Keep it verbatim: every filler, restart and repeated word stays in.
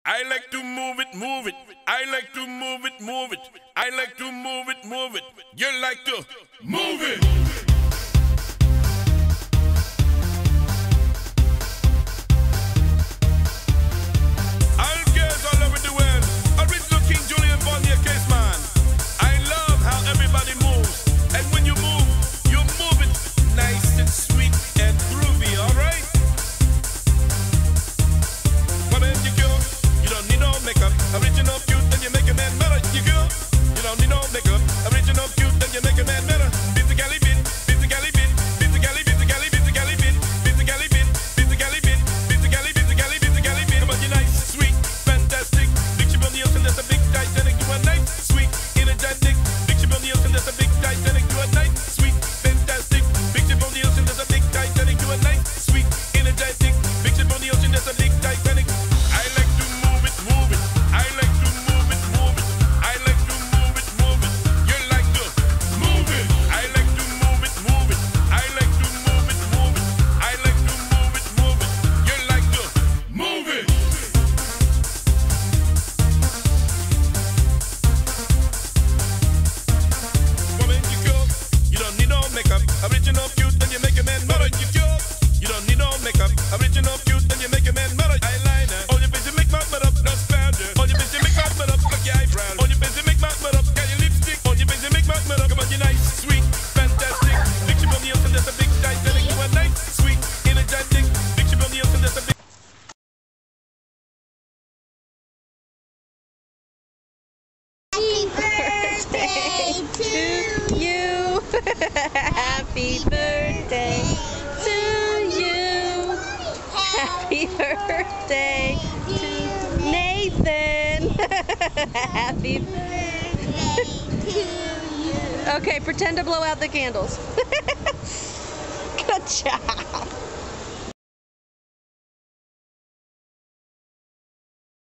I like to move it, move it. I like to move it, move it. I like to move it, move it. You like to move it. All girls all over the world. Original King Julian Bonnier case man. I love how everybody moves. And when you move, you move it nice and sweet and groovy, alright? Well, then you go. You don't need no makeup. Original cute, then you make a man better. You go. You don't need no makeup. Original cute, then you make a man better. Physically fit, physically fit, physically, physically, physically fit, physically fit, physically fit, physically, physically, physically fit. Come on, you're nice, sweet, fantastic. Big ship on the ocean, that's a big Titanic. You are nice, sweet, energetic. Big ship on the ocean, that's a big Titanic. You are nice, sweet, fantastic. Big ship on the ocean, that's a big Titanic. You are nice, sweet, energetic. Big ship on the ocean, that's a big Titanic. I like to move it, move it. I like to move it, move it. I like to move it, move it. You like to move it. I like to move it, move it. I like to move it, move it. I like to move it, move it. You like to move it. Woman, you go. You don't need no makeup. Original cute, then you make a man mother. You go. You don't need no makeup. Original cute, then you make a man mother. Eyeliner. On your face, you make my butt up. No powder. On your face, you make my butt up. Look your eyebrows. On your face, you make my butt up. Got your lipstick. On your face, you make my butt up. Come on, you're nice, sweet, fantastic. Big ship on the ocean, that's a big Titanic. You are nice, sweet, energetic. Big ship on the ocean, that's a big. Happy birthday to you. Happy birthday to you. Happy birthday to Nathan. Happy birthday to you. Okay, pretend to blow out the candles. Good job.